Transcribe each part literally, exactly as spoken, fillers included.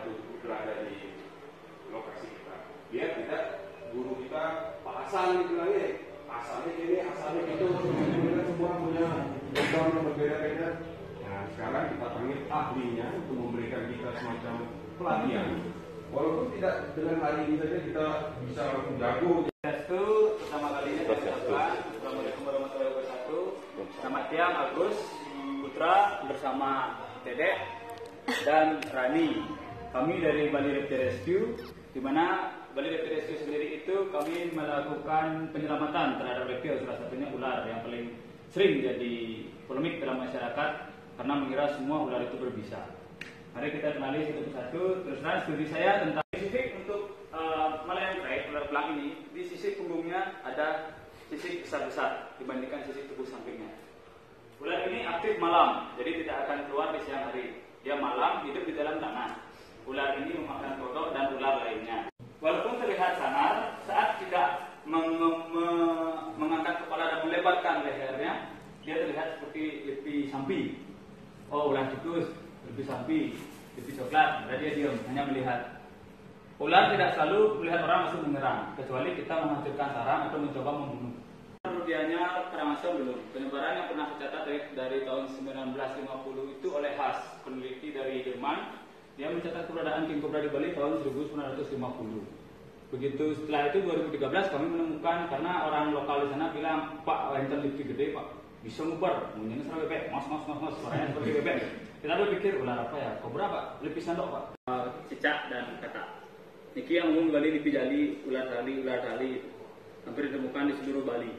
berada di lokasi kita. Biar tidak guru kita Pak Hasan dibilangnya, asalnya ini, asalnya itu, kita semua punya background yang berbeda-beda. Nah, sekarang kita panggil ahlinya untuk memberikan kita semacam pelatihan. Walaupun tidak dengan hari ini saja kita bisa langsung jago. Itu pertama kalinya saya ucapkan Assalamualaikum warahmatullahi wabarakatuh. Selamat siang Agus, Putra bersama Dedek dan Rani. Kami dari Bali Rescue, di mana Bali Rescue sendiri itu kami melakukan penyelamatan terhadap reptil, salah satunya ular yang paling sering jadi polemik dalam masyarakat karena mengira semua ular itu berbisa. Mari kita kenali satu persatu. Terus terang studi saya tentang spesifik untuk uh, Malayan Krait, ular belang ini, di sisi punggungnya ada sisi besar-besar dibandingkan sisi tubuh sampingnya. Ular ini aktif malam, jadi tidak akan keluar di siang hari. Dia malam hidup di dalam tanah. Ular ini memakan kodok dan ular lainnya. Walaupun terlihat sangar, saat tidak meng meng mengangkat kepala dan melebarkan lehernya, dia terlihat seperti lepi sampi. Oh, ular tikus, lepi sampi, lepi coklat. Berarti dia diam, hanya melihat. Ular tidak selalu melihat orang masuk menyerang, kecuali kita menghancurkan sarang atau mencoba membunuh. Kemudiannya Karangasem belum. Penyebaran yang pernah tercatat dari, dari tahun sembilan belas lima puluh itu oleh Haas, peneliti dari Jerman. Dia mencatat keberadaan king cobra di Bali tahun seribu sembilan ratus lima puluh. Begitu setelah itu dua ribu tiga belas kami menemukan karena orang lokal di sana bilang, Pak, enten lebih gede Pak, bisa ngubar, bunyinya serang bebek, mas mas mas mas, suaranya seperti bebek. Kita berpikir ular apa ya? Cobra Pak, lebih sandok Pak. Uh, cicak dan katak. Niki yang umum di Bali, lebih jali, ular tali, ular tali, hampir ditemukan di seluruh Bali.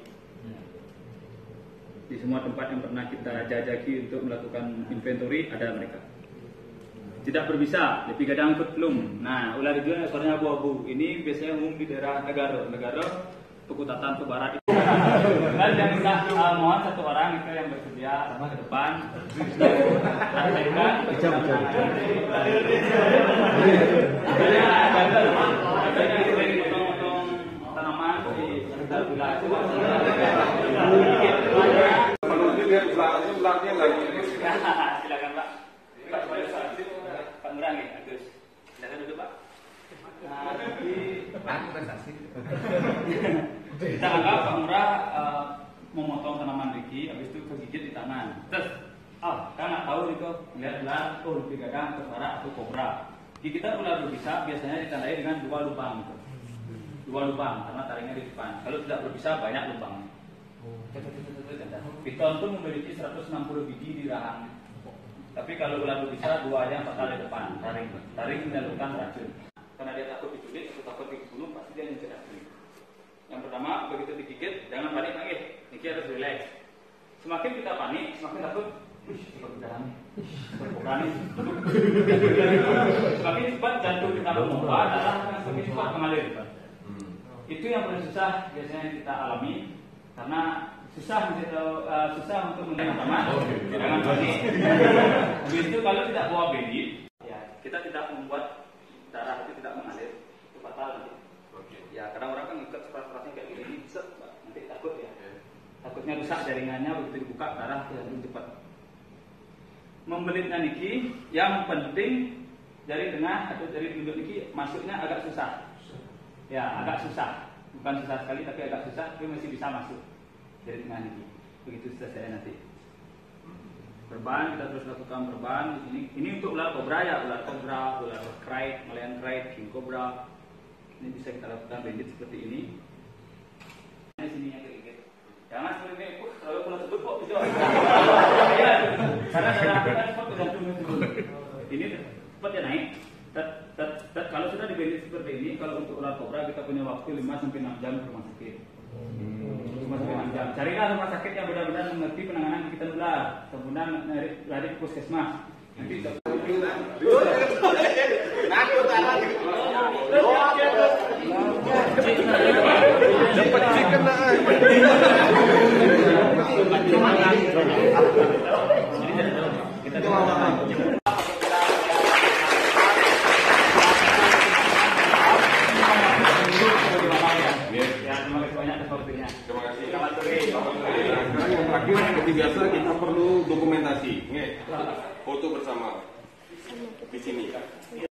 Di semua tempat yang pernah kita jajaki untuk melakukan inventory ada mereka. Tidak berbisa, lebih kadang angkut belum. Nah, ular itu ekornya abu-abu. Ini biasanya umum di daerah Negara, Negara, Pekutatan ke barat. Dan yang kita uh, mohon satu orang itu yang bersedia sama ke depan. Silakan Pak. Pak Pak Murah nih, Agus. Silakan duduk Pak. Nah, jadi kita anggap Pak Murah uh, memotong tanaman Riki, habis itu kegigit di tangan. Terus, oh, kan nggak tahu itu melihat ular, oh lebih gadang, kesara atau kobra. Gigitan ular berbisa biasanya ditandai dengan dua lubang. Dua lubang karena taringnya di depan. Kalau tidak berbisa banyak lubang. Piton pun memiliki seratus enam puluh biji di rahang. Tapi kalau ular berbisa dua aja fatal di depan. Taring, taring menyalurkan racun. Karena dia takut diculik atau takut dibunuh, pasti dia mencari racun. Yang pertama, begitu digigit, jangan panik lagi. Niki harus relax. Semakin kita panik, semakin takut. Wih, cepat berjalan. Berani. Semakin cepat jantung kita memompa, darah akan semakin cepat mengalir. Itu yang paling susah biasanya kita alami, karena susah untuk uh, susah untuk menerima jangan panik. Habis itu kalau tidak bawa bandit, ya kita tidak membuat darah itu tidak mengalir, itu fatal nanti. Ya kadang orang kan ngikat serat-seratnya kayak gini, set, nanti takut ya. Takutnya rusak jaringannya, begitu dibuka darah ya lebih cepat. Membelitnya niki, yang penting jari tengah atau jari telunjuk niki masuknya agak susah. Ya agak susah, bukan susah sekali tapi agak susah, tapi masih bisa masuk dari tengah ini. Begitu selesai nanti. Perban kita terus lakukan perban di sini. Ini untuk ular kobra ya, ular kobra, ular krait, Malayan krait, king cobra. Ini bisa kita lakukan bandit seperti ini. Di sini yang kegigit. Jangan seperti ini, kok kalau kena sebut kok bisa. Karena darah kita cepat ke jantung itu. Ini cepat ya naik. Tet, tet, tet. Kalau sudah dibandit seperti ini, kalau untuk ular kobra kita punya waktu lima sampai enam jam ke rumah sakit. lima sampai enam jam. Carilah rumah sakit yang benar-benar mengerti penanganan gigitan ular. Kemudian lari ke puskesmas. Nanti dapat chicken lah. Kita Sekarang yang terakhir seperti biasa kita perlu dokumentasi, foto bersama di sini.